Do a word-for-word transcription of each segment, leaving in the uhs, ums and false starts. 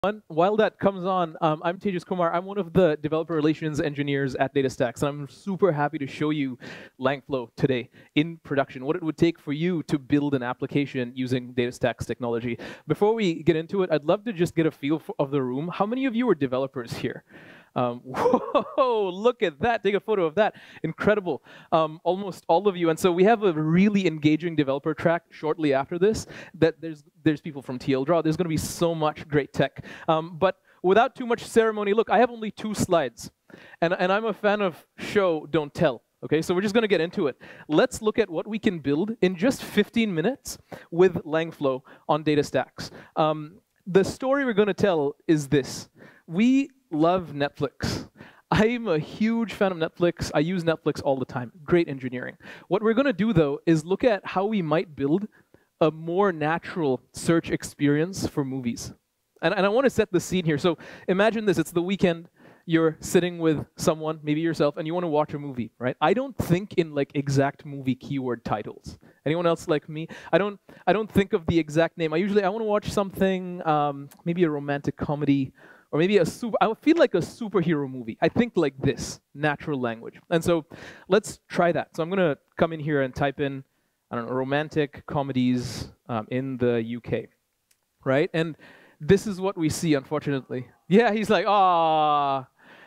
While that comes on, um, I'm Tejas Kumar. I'm one of the developer relations engineers at DataStax, and I'm super happy to show you Langflow today in production, what it would take for you to build an application using DataStax technology. Before we get into it, I'd love to just get a feel of the room. How many of you are developers here? Um, whoa, look at that. Take a photo of that. Incredible. Um, almost all of you. And so we have a really engaging developer track shortly after this. That there's, there's people from T L Draw. There's going to be so much great tech. Um, but without too much ceremony, look, I have only two slides. And, and I'm a fan of show, don't tell. Okay, so we're just going to get into it. Let's look at what we can build in just fifteen minutes with Langflow on DataStax. Um, the story we're going to tell is this. We love Netflix. I'm a huge fan of Netflix. I use Netflix all the time. Great engineering. What we're going to do, though, is look at how we might build a more natural search experience for movies. And, and I want to set the scene here. So imagine this. It's the weekend. You're sitting with someone, maybe yourself, and you want to watch a movie, right? I don't think in like exact movie keyword titles. Anyone else like me? I don't. I don't think of the exact name. I usually I want to watch something, um, maybe a romantic comedy, or maybe a super. I feel like a superhero movie. I think like this, natural language. And so let's try that. So I'm gonna come in here and type in, I don't know, romantic comedies um, in the U K, right? And this is what we see, unfortunately. Yeah, he's like, ah.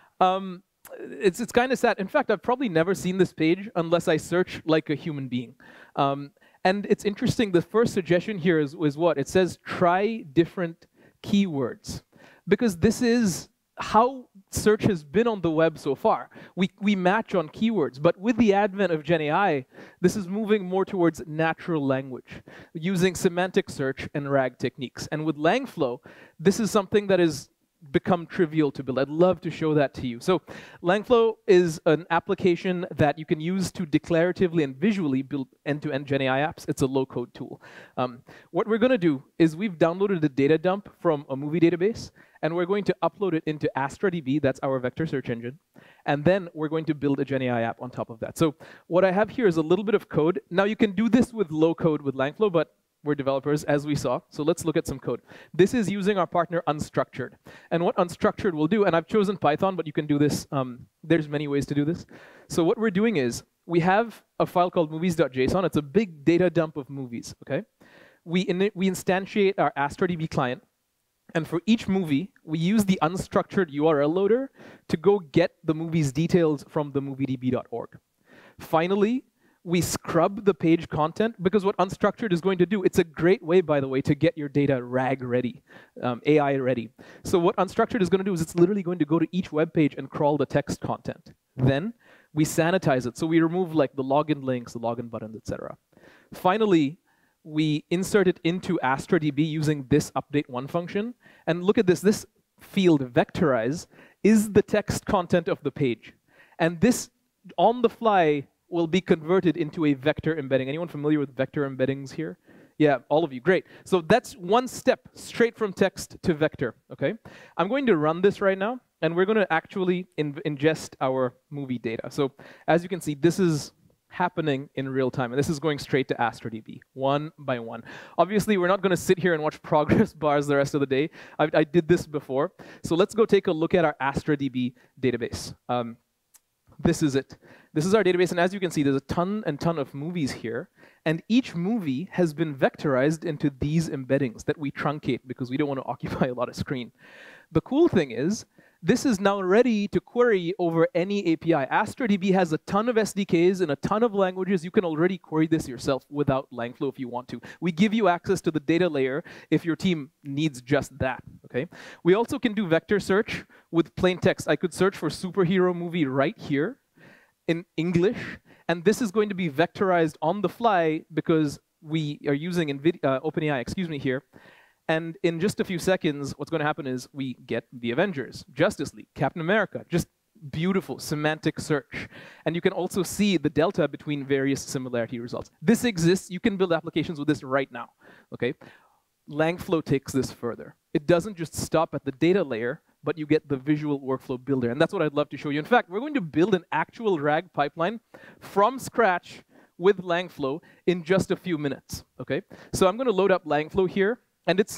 Um, it's it's kind of sad. In fact, I've probably never seen this page unless I search like a human being. Um, and it's interesting, the first suggestion here is, is what? It says try different keywords. Because this is how search has been on the web so far. We, we match on keywords, but with the advent of Gen A I, this is moving more towards natural language, using semantic search and RAG techniques. And with Langflow, this is something that is become trivial to build. I'd love to show that to you. So Langflow is an application that you can use to declaratively and visually build end-to-end Gen A I apps. It's a low-code tool. Um, what we're going to do is we've downloaded a data dump from a movie database, and we're going to upload it into Astra D B. That's our vector search engine. And then we're going to build a Gen A I app on top of that. So what I have here is a little bit of code. Now, you can do this with low code with Langflow, but we're developers, as we saw. So let's look at some code. This is using our partner Unstructured. And what Unstructured will do, and I've chosen Python, but you can do this. Um, there's many ways to do this. So what we're doing is we have a file called movies.json. It's a big data dump of movies. Okay, we, in we instantiate our Astra D B client. And for each movie, we use the unstructured U R L loader to go get the movie's details from the movie D B dot org. Finally, we scrub the page content, because what Unstructured is going to do, it's a great way, by the way, to get your data RAG ready, um, A I ready. So what Unstructured is going to do is it's literally going to go to each web page and crawl the text content. Then we sanitize it. So we remove like the login links, the login buttons, et cetera. Finally, we insert it into Astra D B using this update one function. And look at this. This field, vectorize, is the text content of the page. And this, on the fly, will be converted into a vector embedding. Anyone familiar with vector embeddings here? Yeah, all of you, great. So that's one step straight from text to vector, okay? I'm going to run this right now, and we're going to actually in ingest our movie data. So as you can see, this is happening in real time, and this is going straight to Astra D B, one by one. Obviously, we're not going to sit here and watch progress bars the rest of the day. I, I did this before. So let's go take a look at our Astra D B database. Um, This is it. This is our database, and as you can see, there's a ton and ton of movies here, and each movie has been vectorized into these embeddings that we truncate because we don't want to occupy a lot of screen. The cool thing is, this is now ready to query over any A P I. Astra D B has a ton of S D Ks in a ton of languages. You can already query this yourself without Langflow if you want to. We give you access to the data layer if your team needs just that. Okay. We also can do vector search with plain text. I could search for superhero movie right here in English, and this is going to be vectorized on the fly because we are using NVIDIA, uh, OpenAI, excuse me, here. And in just a few seconds, what's going to happen is we get the Avengers, Justice League, Captain America, just beautiful semantic search. And you can also see the delta between various similarity results. This exists. You can build applications with this right now. Okay? Langflow takes this further. It doesn't just stop at the data layer, but you get the visual workflow builder. And that's what I'd love to show you. In fact, we're going to build an actual RAG pipeline from scratch with Langflow in just a few minutes. Okay? So I'm going to load up Langflow here. And it's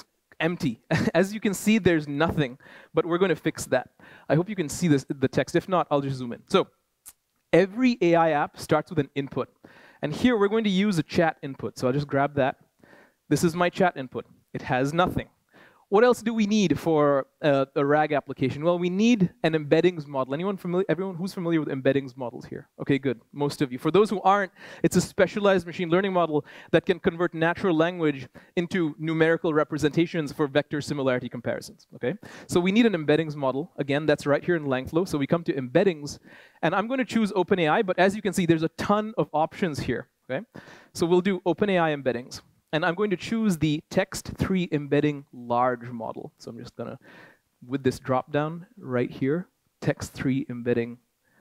empty. As you can see, there's nothing, but we're going to fix that. I hope you can see this, the text. If not, I'll just zoom in. So every A I app starts with an input. And here we're going to use a chat input. So I'll just grab that. This is my chat input. It has nothing. What else do we need for uh, a RAG application? Well, we need an embeddings model. Anyone familiar? Everyone who's familiar with embeddings models here? Okay, good. Most of you. For those who aren't, it's a specialized machine learning model that can convert natural language into numerical representations for vector similarity comparisons. Okay, so we need an embeddings model. Again, that's right here in Langflow. So we come to embeddings, and I'm going to choose OpenAI. But as you can see, there's a ton of options here. Okay, so we'll do OpenAI embeddings. And I'm going to choose the text three embedding large model. So I'm just going to, with this drop down right here, text three embedding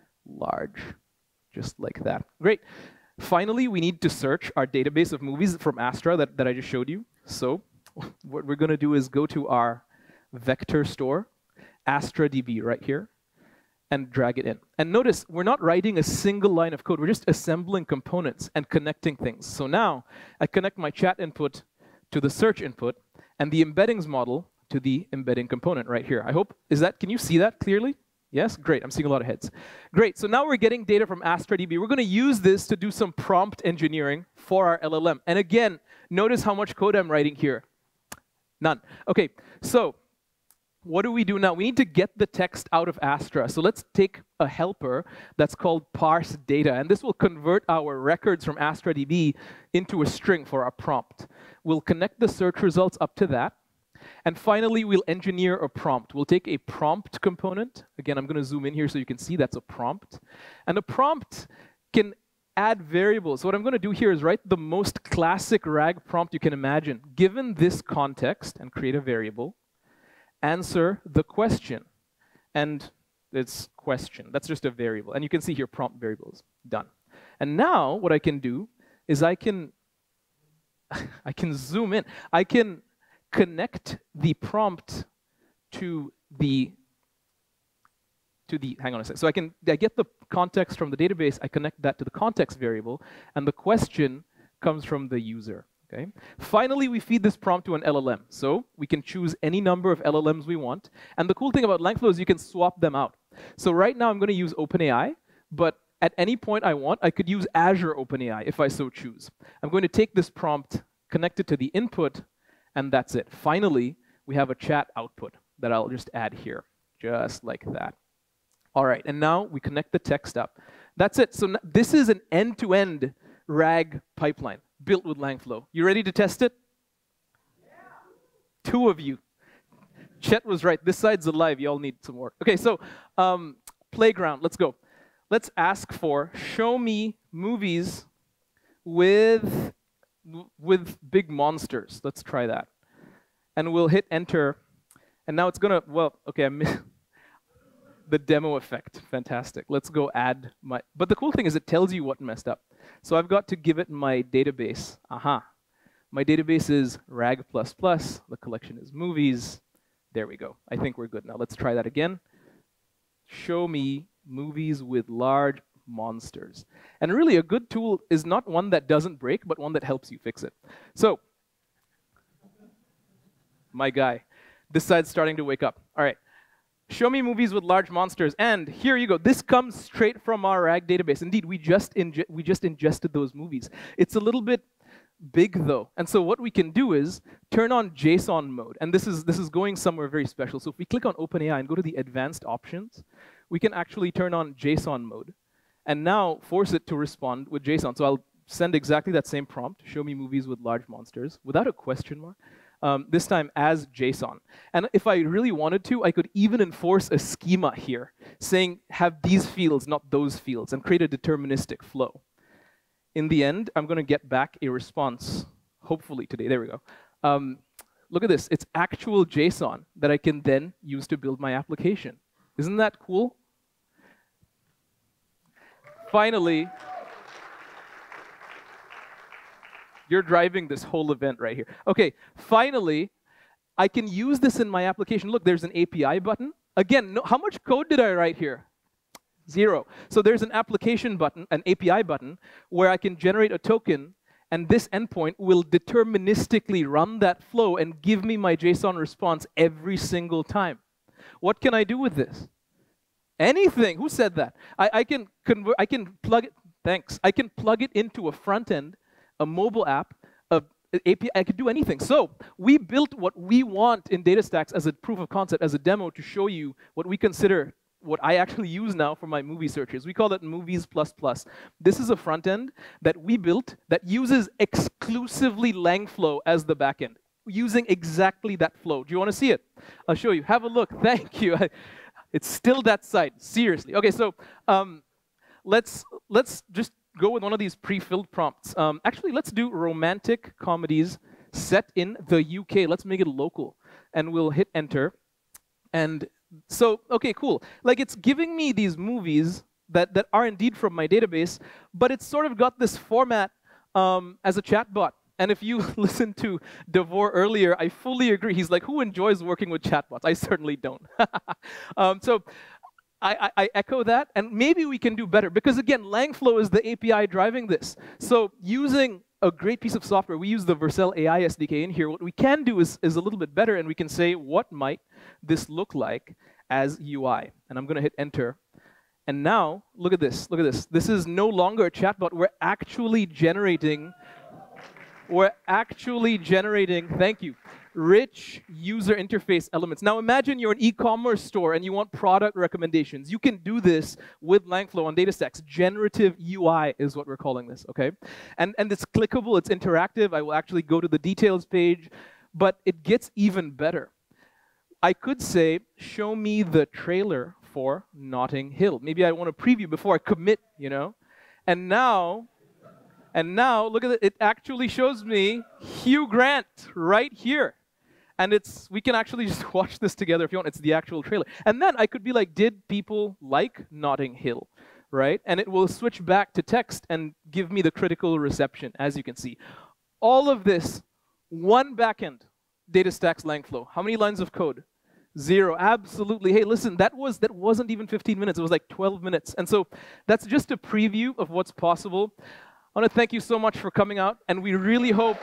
large, just like that. Great. Finally, we need to search our database of movies from Astra that, that I just showed you. So what we're going to do is go to our vector store, Astra D B right here, and drag it in. And notice, we're not writing a single line of code. We're just assembling components and connecting things. So now, I connect my chat input to the search input, and the embeddings model to the embedding component right here. I hope, is that, can you see that clearly? Yes? Great, I'm seeing a lot of heads. Great, so now we're getting data from Astra D B. We're gonna use this to do some prompt engineering for our L L M. And again, notice how much code I'm writing here. None. Okay, so, what do we do now? We need to get the text out of Astra. So let's take a helper that's called parse data. And this will convert our records from Astra D B into a string for our prompt. We'll connect the search results up to that. And finally, we'll engineer a prompt. We'll take a prompt component. Again, I'm going to zoom in here so you can see that's a prompt. And a prompt can add variables. So what I'm going to do here is write the most classic RAG prompt you can imagine. Given this context, and create a variable, answer the question. And it's question. That's just a variable. And you can see here prompt variables. Done. And now what I can do is I can I can zoom in. I can connect the prompt to the to the hang on a second. So I can I get the context from the database, I connect that to the context variable, and the question comes from the user. Okay. Finally, we feed this prompt to an L L M. So we can choose any number of L L Ms we want. And the cool thing about Langflow is you can swap them out. So right now, I'm going to use OpenAI. But at any point I want, I could use Azure OpenAI if I so choose. I'm going to take this prompt, connect it to the input, and that's it. Finally, we have a chat output that I'll just add here, just like that. All right. And now we connect the text up. That's it. So this is an end-to-end RAG pipeline built with Langflow. You ready to test it? Yeah. Two of you. Chet was right. This side's alive. You all need some work. Okay, so um, playground. Let's go. Let's ask for show me movies with with big monsters. Let's try that. And we'll hit enter. And now it's gonna. Well, okay. I missed the demo effect. Fantastic. Let's go add my. But the cool thing is it tells you what messed up. So I've got to give it my database. Aha. My database is rag plus plus. The collection is movies. There we go. I think we're good now. Let's try that again. Show me movies with large monsters. And really, a good tool is not one that doesn't break, but one that helps you fix it. So, my guy, this side's starting to wake up. All right. Show me movies with large monsters, and here you go. This comes straight from our RAG database. Indeed, we just, we just ingested those movies. It's a little bit big, though. And so what we can do is turn on JSON mode. And this is, this is going somewhere very special. So if we click on OpenAI and go to the advanced options, we can actually turn on JSON mode and now force it to respond with JSON. So I'll send exactly that same prompt, show me movies with large monsters, without a question mark. Um, this time as JSON. And if I really wanted to, I could even enforce a schema here, saying have these fields, not those fields, and create a deterministic flow. In the end, I'm going to get back a response, hopefully today. There we go. Um, look at this. It's actual JSON that I can then use to build my application. Isn't that cool? Finally, you're driving this whole event right here. Okay, finally, I can use this in my application. Look, there's an A P I button. Again, no, how much code did I write here? Zero. So there's an application button, an A P I button, where I can generate a token And this endpoint will deterministically run that flow and give me my JSON response every single time. What can I do with this? Anything. Who said that? I, I can convert. I can plug it. Thanks. I can plug it into a front end, a mobile app, a, a A P I. I could do anything. So we built what we want in DataStax as a proof of concept, as a demo, to show you what we consider, what I actually use now for my movie searches. We call it Movies plus plus. This is a front end that we built that uses exclusively Langflow as the backend, using exactly that flow. Do you want to see it? I'll show you. Have a look. Thank you. It's still that site. Seriously. OK, so um, let's let's just go with one of these pre-filled prompts. Um, actually, let's do romantic comedies set in the U K. Let's make it local. And we'll hit enter. And so, OK, cool. Like, it's giving me these movies that, that are indeed from my database, but it's sort of got this format um, as a chatbot. And if you listened to Devor earlier, I fully agree. He's like, who enjoys working with chatbots? I certainly don't. um, so I, I, I echo that. And maybe we can do better. Because, again, Langflow is the A P I driving this. So using a great piece of software, we use the Vercel A I S D K in here. What we can do is, is a little bit better. And we can say, what might this look like as U I? And I'm going to hit enter. And now, look at this. Look at this. This is no longer a chatbot. We're actually generating... We're actually generating, thank you, rich user interface elements. Now imagine you're an e-commerce store and you want product recommendations. You can do this with Langflow on DataStax. Generative U I is what we're calling this, OK? And, and it's clickable, it's interactive. I will actually go to the details page. But it gets even better. I could say, show me the trailer for Notting Hill. Maybe I want to preview before I commit, you know? And now... And now, look at it, it actually shows me Hugh Grant right here. And it's we can actually just watch this together if you want. It's the actual trailer. And then I could be like, did people like Notting Hill? Right? And it will switch back to text and give me the critical reception, as you can see. All of this, one backend, DataStax Langflow. How many lines of code? Zero. Absolutely. Hey, listen, that was that wasn't even fifteen minutes. It was like twelve minutes. And so that's just a preview of what's possible. I want to thank you so much for coming out, and we really hope...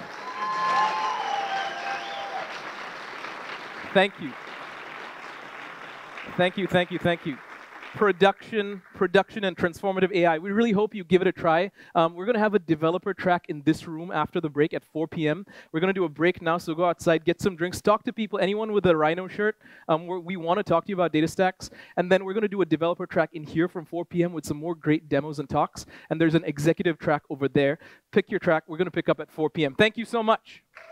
Thank you. Thank you, thank you, thank you. Production, production and transformative A I. We really hope you give it a try. Um, we're going to have a developer track in this room after the break at four p m We're going to do a break now, so go outside, get some drinks, talk to people, anyone with a Rhino shirt. Um, we want to talk to you about DataStax. And then we're going to do a developer track in here from four p m with some more great demos and talks. And there's an executive track over there. Pick your track. We're going to pick up at four p m Thank you so much.